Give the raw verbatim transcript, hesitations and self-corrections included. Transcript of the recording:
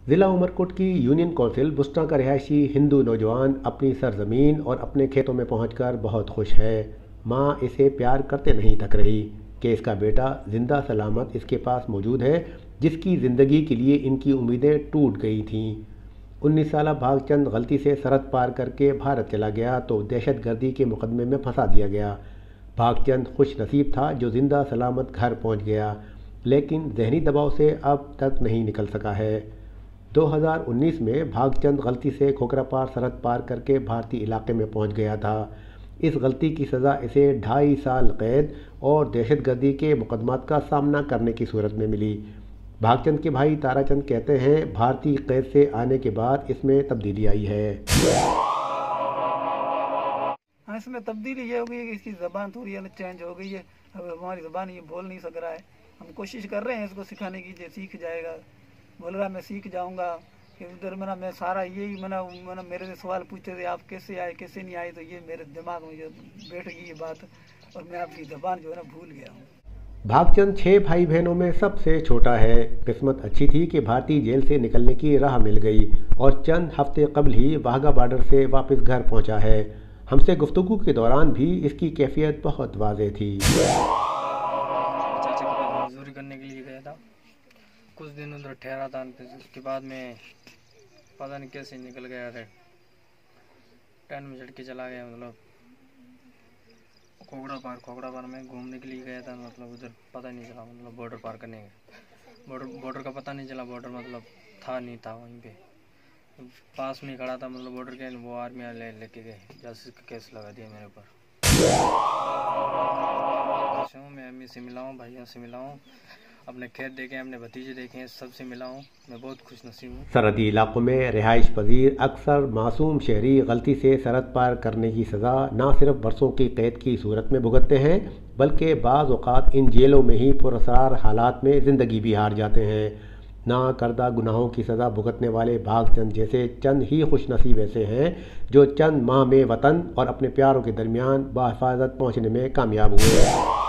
ज़िला उमरकोट की union council Busta का रिहायशी हिंदू नौजवान अपनी सरजमीन और अपने खेतों में पहुंचकर बहुत खुश है। मां इसे प्यार करते नहीं थक रही कि इसका बेटा जिंदा सलामत इसके पास मौजूद है, जिसकी ज़िंदगी के लिए इनकी उम्मीदें टूट गई थीं। उन्नीस साला भागचंद गलती से सरहद पार करके भारत चला गया तो दहशतगर्दी के मुकदमे में फंसा दिया गया। भागचंद खुश नसीब था जो जिंदा सलामत घर पहुंच गया, लेकिन जहनी दबाव से अब तक नहीं निकल सका है। दो हज़ार उन्नीस में भागचंद गलती से खोखरापार सरहद पार करके भारतीय इलाके में पहुंच गया था। इस गलती की सज़ा इसे ढाई साल कैद और दहशतगर्दी के मुकदमात का सामना करने की सूरत में मिली। भागचंद के भाई ताराचंद कहते हैं, भारतीय कैद से आने के बाद इसमें तब्दीली आई है। हाँ, इसमें तब्दीली ये हो गई है कि इसकी ज़बान थोड़ी अलग चेंज हो गई है। अब हमारी ज़बान ये बोल नहीं सक रहा है। हम कोशिश कर रहे हैं इसको सिखाने की, जो सीख जाएगा। बोल रहा मैं सीख जाऊंगा कि उधर मना मैं सारा यही मना मना मेरे से सवाल पूछते थे, आप कैसे आए कैसे नहीं आए, तो ये मेरे दिमाग में जो बैठ गई ये बात और मैं आपकी ज़बान जो है ना भूल गया हूँ। भागचंद छह भाई बहनों में सबसे छोटा है। किस्मत अच्छी थी कि भारतीय जेल से निकलने की राह मिल गई और चंद हफ्ते कबल ही वाघा बॉर्डर से वापस घर पहुंचा है। हमसे गुफ्तगू के दौरान भी इसकी कैफियत बहुत वाज़ेह थी। चाचा के पास मजदूरी करने के लिए गया था, कुछ दिन उधर ठहरा था, उसके बाद में पता नहीं कैसे निकल गया था। ट्रेन में चढ़ के चला गया, मतलब खोखड़ा पार खोखड़ा पार में घूमने के लिए गया था। मतलब उधर पता नहीं चला, मतलब बॉर्डर पार करने का बॉर्डर बॉर्डर का पता नहीं चला। बॉर्डर मतलब था नहीं था, वहीं पे पास में खड़ा था, मतलब बॉर्डर के वो आर्मी वाले लेके गए, जासूसी का केस लगा दिया मेरे ऊपर। मैं अम्मी से मिला हूँ, भाइयों से मिला हूँ, अपने खेत देखे, अपने भतीजे देखे, सबसे मिला हूँ। मैं बहुत खुश नसीब हूँ। सरहदी इलाकों में रिहाइश पजीर अक्सर मासूम शहरी गलती से सरहद पार करने की सज़ा न सिर्फ बरसों की कैद की सूरत में भुगतते हैं, बल्कि बाज़ औक़ात इन जेलों में ही पुरअसरार हालात में ज़िंदगी भी हार जाते हैं। ना करदा गुनाहों की सज़ा भुगतने वाले भागचंद जैसे चंद ही खुशनसीब ऐसे हैं जो चंद माह में वतन और अपने प्यारों के दरमियान बाहिफाजत पहुँचने में कामयाब हुए।